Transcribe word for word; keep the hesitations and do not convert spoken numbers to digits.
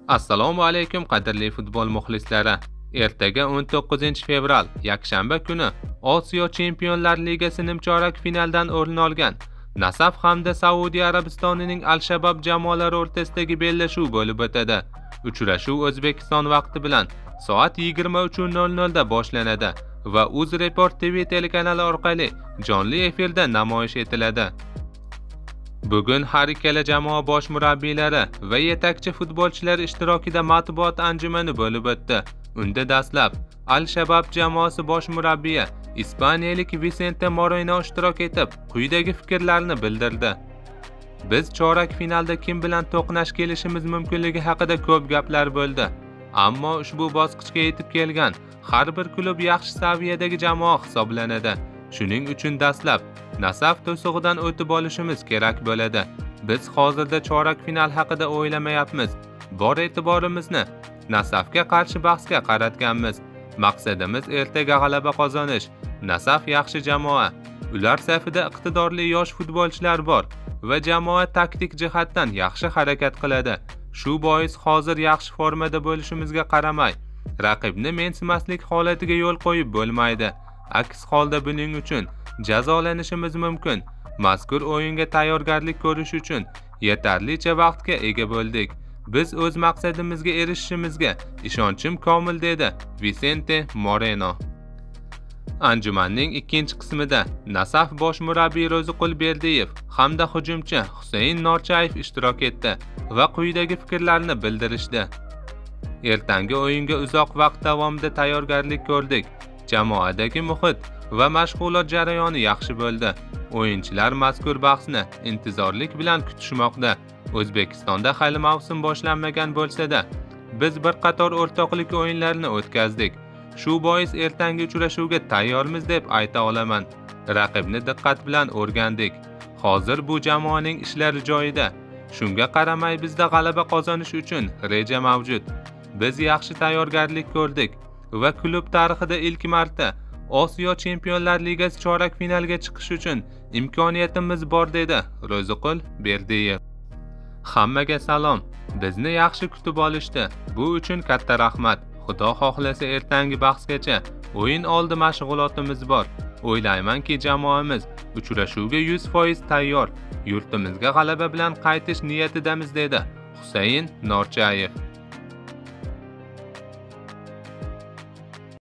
Assalomu alaykum qadrli futbol muxlislari. Ertaga o'n to'qqizinchi fevral, yakshanba kuni Osiyo Chempionlar Ligasi nimchorak finaldan o'rin olgan Nasaf hamda Saudiya Arabistonining Al-Shabab jamoalari o'rtasidagi bellashuv bo'lib o'tadi. Uchrashuv O'zbekiston vaqti bilan soat yigirma uch nol nol da boshlanadi va UzReport T V telekanali orqali jonli efirda namoyish etiladi. Bugun har ikkala jamoa bosh murabbiylari va yetakchi futbolchilar ishtirokida matbuot anjumani bo'lib o'tdi. Unda dastlab Al-Shabab jamoasi bosh murabbiyi Ispaniyalik Vicente Moreno ishtirok etib, quyidagi fikrlarini bildirdi. Biz chorak finalda kim bilan to'qnash kelishimiz mumkinligi haqida ko'p gaplar bo'ldi. Ammo ushbu bosqichga yetib kelgan har bir klub yaxshi saviyadagi jamoa hisoblanadi. Shuning uchun dastlab Nasaf to'sig'idan o'tib olishimiz kerak bo'ladi. Biz hozirda chorak final haqida o'ylamayapmiz. Bor e'tiborimizni Nasafga qarshi bahsga qaratganmiz. Maqsadimiz ertaga g'alaba qozonish. Nasaf yaxshi jamoa. Ular safida iqtidorli yosh futbolchilar bor va jamoa taktik jihatdan yaxshi harakat qiladi. Shu bois hozir yaxshi formada bo'lishimizga qaramay, raqibni mensimaslik holatiga yo'l qo'yib bo'lmaydi. Aks holda buning uchun jazolanishimiz mumkin. Mazkur o'yinga tayyorgarlik ko'rish uchun yetarlicha vaqtga ega bo'ldik. Biz o'z maqsadimizga erishishimizga ishonchim komil, dedi Vicente Moreno. Anjumanning ikkinchi qismida Nasaf bosh murabbiy Ro'ziqul Berdiyev hamda hujumchi Husayn Norchayev ishtirok etdi va quyidagi fikrlarini bildirishdi. Ertangi o'yinga uzoq vaqt davomida tayyorgarlik ko'rdik. Jamoadagi muhit va mashg'ulot jarayoni yaxshi bo'ldi. O'yinchilar mazkur bahsni intizorlik bilan kutishmoqda. O'zbekistonda hali mavsum boshlanmagan bo'lsa-da, biz bir qator o'rtoqlik o'yinlarini o'tkazdik. Shu bois ertangi uchrashuvga tayyormiz deb ayta olaman. Raqibni diqqat bilan o'rgandik. Hozir bu jamoaning ishlari joyida. Shunga qaramay bizda g'alaba qozonish uchun reja mavjud. Biz yaxshi tayyorgarlik ko'rdik va klub tarixida ilk marta Osiyo Chempionlar Ligasi chorak finaliga chiqish uchun imkoniyatimiz bor, dedi Ro'ziqul Berdiyev. Hammaga salom. Bizni yaxshi kutib olishdi. Bu uchun katta rahmat. Xudo xohlasa ertangi bahsgacha o'yin oldi mashg'ulotimiz bor. O'ylaymanki jamoamiz uchrashuvga yuz foiz tayyor. Yurtimizga g'alaba bilan qaytish niyatidamiz, dedi Husayn Norchayev.